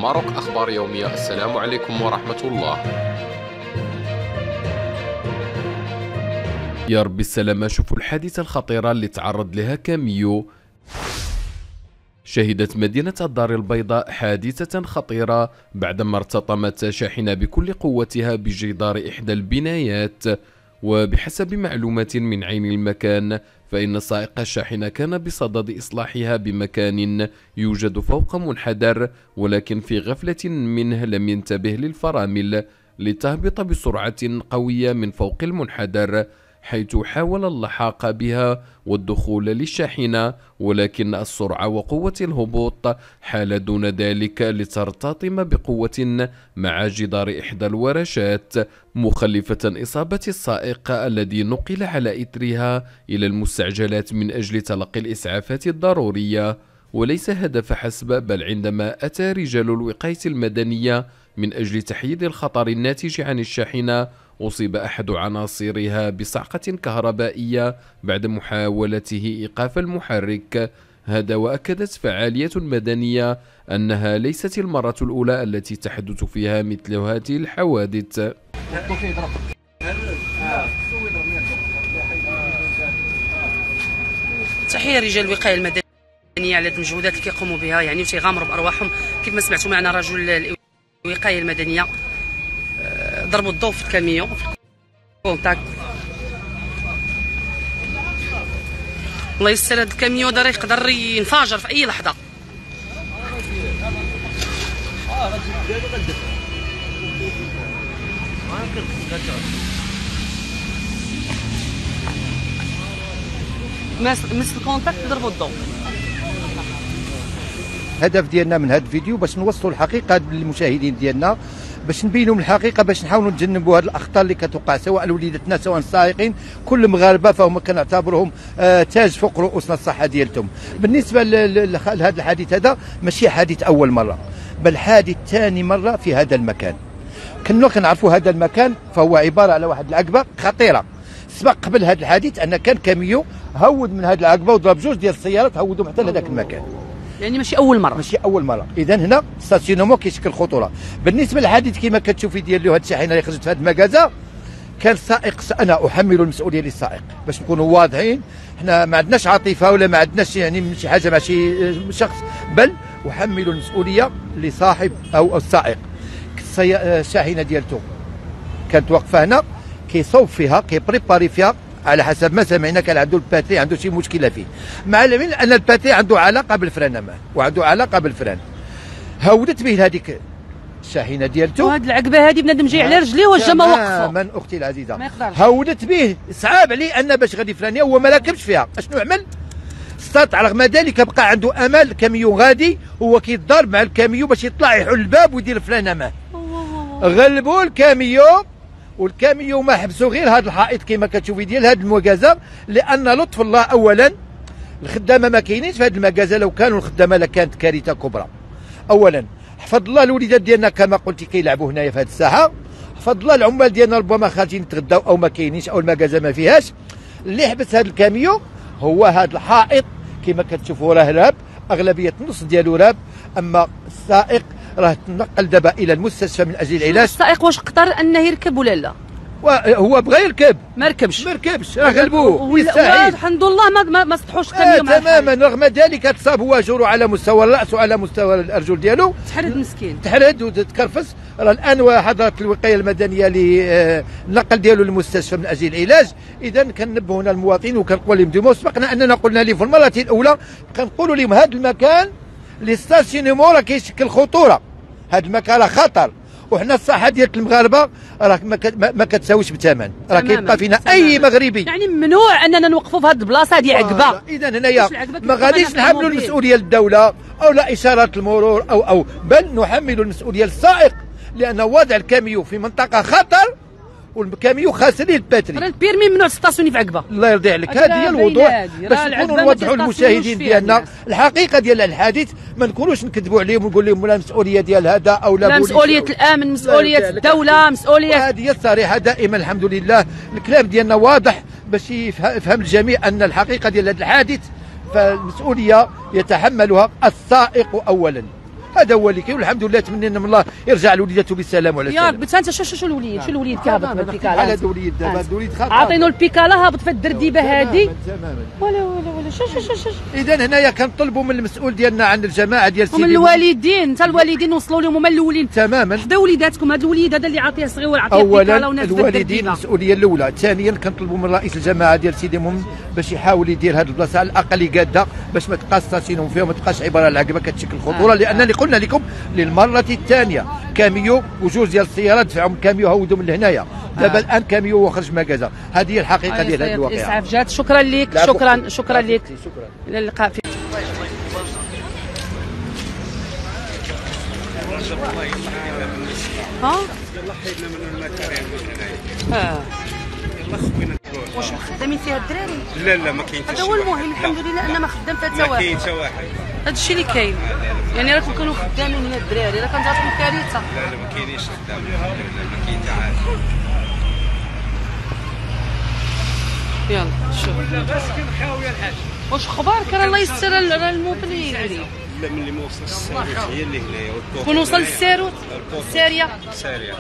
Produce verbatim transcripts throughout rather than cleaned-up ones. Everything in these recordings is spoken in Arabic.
ماروك أخبار يومية. السلام عليكم ورحمة الله. يا رب السلامة. شوفوا الحادثة الخطيرة اللي تعرض لها كاميو. شهدت مدينة الدار البيضاء حادثة خطيرة بعدما ارتطمت شاحنة بكل قوتها بجدار إحدى البنايات. وبحسب معلومات من عين المكان فإن سائق الشاحنة كان بصدد إصلاحها بمكان يوجد فوق منحدر، ولكن في غفلة منه لم ينتبه للفرامل لتهبط بسرعة قوية من فوق المنحدر، حيث حاول اللحاق بها والدخول للشاحنة، ولكن السرعة وقوة الهبوط حال دون ذلك لترتطم بقوة مع جدار إحدى الورشات، مخلفة إصابة السائق الذي نقل على إثرها إلى المستعجلات من أجل تلقي الإسعافات الضرورية. وليس هدف حسب، بل عندما أتى رجال الوقاية المدنية من أجل تحييد الخطر الناتج عن الشاحنة، أصيب أحد عناصرها بصعقة كهربائية بعد محاولته إيقاف المحرك. هذا وأكدت فعالية مدنية أنها ليست المرة الأولى التي تحدث فيها مثل هذه الحوادث. تحية رجال الوقاية المدنية على المجهودات اللي كيقوموا بها، يعني وتيغامروا بأرواحهم. كيف ما سمعتوا معنا رجل الوقاية المدنية ضربوا الضوء في الكاميون في الكونتاكت. الله يستر، هذا الكاميون دار يقدر ينفجر في اي لحظه. مس الكونتاكت ضربوا الضوء. الهدف ديالنا من هذا الفيديو باش نوصلوا الحقيقه للمشاهدين ديالنا، باش نبينوا من الحقيقه، باش نحاولوا نتجنبوا هذه الاخطار اللي كتوقع سواء لوليداتنا سواء السائقين. كل المغاربه فهم كنعتبرهم آه تاج فوق رؤوسنا الصحه ديالتهم. بالنسبه لهذا الحادث هذا ماشي حادث اول مره، بل حادث ثاني مره في هذا المكان. كنا كنعرفوا هذا المكان فهو عباره على واحد العقبه خطيره. سبق قبل هذا الحادث ان كان كاميو هود من هذه العقبه وضرب جوج ديال السيارات هودهم حتى لهذاك المكان. يعني ماشي اول مره ماشي اول مره. اذا هنا ستاسيونمون كيشكل خطوره. بالنسبه للحادث كما كتشوفي ديال هذه الشاحنه اللي خرجت في هذه المكازه، كان السائق، انا احمل المسؤوليه للسائق باش نكونوا واضحين. حنا ما عندناش عاطفه ولا ما عندناش يعني شي حاجه مع شي شخص، بل احمل المسؤوليه لصاحب او السائق. الشاحنه ديالته كانت واقفه هنا كيصوب فيها كيبريباري فيها على حسب ما سمعنا، كان عنده الباتري عنده شي مشكله فيه، مع العلم ان الباتري عنده علاقه بالفران معه وعنده علاقه بالفران. هودت به هذيك الشاحنه ديالته، وهاد العقبه هذه بنادم جاي على رجليه واجا ما وقفوا. تماما اختي العزيزه، هودت به صعاب عليه ان باش غادي فرانيا هو ما راكبش فيها. اشنو عمل؟ استطاع رغم ذلك بقى عنده امل. الكاميون غادي هو كيتضارب مع الكاميون باش يطلع يحل الباب ويدير فرانه معه. غلبوا الكاميون، والكاميون ما حبسوا غير هذا الحائط كما كتشوفي ديال هذه المكازه، لان لطف الله اولا الخدامه ما كاينينش في هذه المكازه. لو كانوا الخدامه لكانت كارثه كبرى. اولا حفظ الله الوليدات ديالنا كما قلتي كيلعبوا هنايا في هذه الساحه، حفظ الله العمال ديالنا ربما خارجين يتغداو او ما كاينينش او المكازه ما فيهاش. اللي حبس هذا الكاميون هو هذا الحائط كما كتشوفوا راه راب، اغلبيه النص ديالو راب. اما السائق راه تنقل دابا الى المستشفى من اجل العلاج. السائق واش قدر انه يركب ولا لا؟ هو بغى يركب ما ركبش ما ركبش راه غلبوه ويستحيل. الحمد لله ما ما, ما سطحوش الكاميون. آه تماما. رغم ذلك تصاب هو جروح على مستوى الراس وعلى مستوى الارجل ديالو، تحرد مسكين، تحرد وتكرفس. راه الان حضرت الوقايه المدنيه للنقل ديالو للمستشفى من اجل العلاج. اذا كنبهوا هنا المواطنين وكنقول لهم ديما سبقنا اننا قلنا لهم في المره الاولى، كنقولوا لهم هذا المكان لي ستاسيونمون راه كيشكل خطوره. هذا المكان راه خطر، وحنا الصحه ديال المغاربه راه ما كتساويش بثمن. راه كيبقى فينا اي مغربي، يعني ممنوع اننا نوقفوا في هذه البلاصه هذه عقبه. اذا هنايا ما غاديش نحملوا المسؤوليه للدوله او لا اشارات المرور او او بل نحمل المسؤوليه للسائق، لان وضع الكاميو في منطقه خطر والكاميو خاسر ليه الباتري. راه البيرمي ممنوع تستاسيوني في عقبه. الله يرضي عليك. هذه هي الوضوح باش نكونوا نوضحوا للمشاهدين ديالنا الحقيقه ديال الحادث، ما نكونوش نكذبوا عليهم ونقول لهم لا مسؤوليه ديال هذا او لا, لا مسؤوليه الامن، مسؤوليه الدوله، مسؤوليه. هذه هي الصريحه دائما. الحمد لله الكلام ديالنا واضح باش يفهم الجميع ان الحقيقه ديال هذا الحادث فالمسؤوليه يتحملها السائق اولا، هذا هو اللي كاين، والحمد لله تمنينا من الله يرجع لوليداته بالسلام وعلى السلامه. يا ربي انت شو شو الوليد شو الوليد كيهبط من البيكالا على الوليد دابا الوليد خاطر عاطينو البيكالا هابط في الدرديبه هذه تماما. ولا ولا ولا شو شو شو شو اذا هنايا كنطلبوا من المسؤول ديالنا عن الجماعه ديال ومن الوالدين، انت الوالدين وصلوا لهم هما الاولين تماما. حدا وليداتكم، هذا الوليد هذا اللي عاطيه صغير عاطيه اولا الوالدين المسؤوليه الاولى، ثانيا كنطلبوا من رئيس الجماعه ديال سيدي مهم باش يحاول يدير هذه البلاصه على الاقل يقاده باش ما تبقاش ساسينهم فيها وما تبقاش عباره على العقبه كتشكل خطوره. آه. لانني قلنا لكم للمره الثانيه كاميو وجوج ديال السيارات دفعهم كاميو هودوا من هنايا دابا. آه. الان كاميو وخرج مكازا. هذه هي الحقيقه آه ديال هذه الواقعه. اسعاف جات. شكرا لك شكرا شكرا لك. شكرا الى اللقاء. في ها يلا حيدنا من المكارين من هنايا. اه واش مخدمين فيها الدراري؟ لا لا ما كاين حتى هذا هو المهم. الحمد لله ان ما خدام حتى واحد. ما كاين حتى واحد. هذا الشيء اللي كاين. يعني راكم كانوا خدامين هنا الدراري، راه كانت جاتكم كارثه. لا لا ما كاينينش خدام الحمد لله، ما كاين حتى عاد. يلا شوف بس كان خاويه الحاج. واش خبار كان الله يستر راه الموبل يجري. لا ملي ما وصل الساروت هي اللي هنايا والكوخ. كون وصل الساروت الساريه ساريه.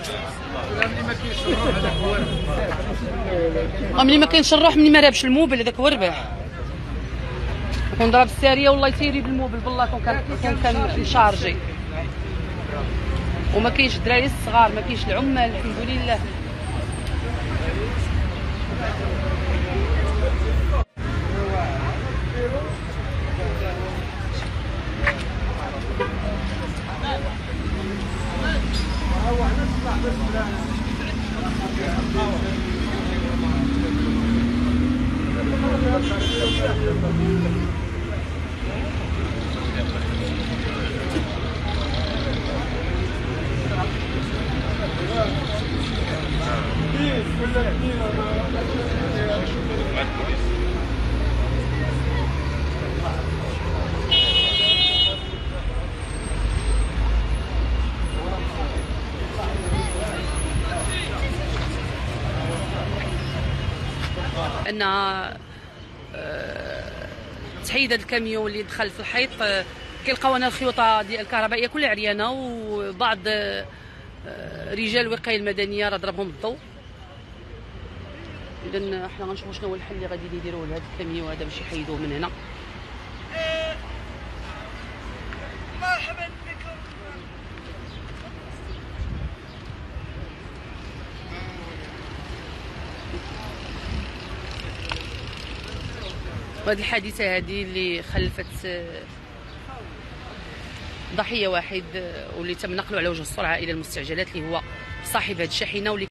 ملي ما كاينش الروح، ملي ما رابش الموبل هذاك هو الربح. كون ضرب الساريه والله يطيري بالموبل بالله كون كان كون كان مشارجي. وما كاينش الدراري الصغار، ما كاينش العمال الحمد لله. ان تحيد هذا الكاميون اللي دخل في الحيط، كيلقاو هنا الخيوطه ديال الكهربائيه كلها عريانه، وبعض رجال الوقايه المدنيه راه ضربهم الضوء. اذا حنا غنشوفوا شنو هو الحل اللي غادي يديروه لهذا الكاميون هذا باش يحيدوه من هنا. مرحبا بكم. وهذه الحادثه هذه اللي خلفت ضحيه واحد واللي تم نقله على وجه السرعه الى المستعجلات اللي هو صاحب هذه الشاحنه واللي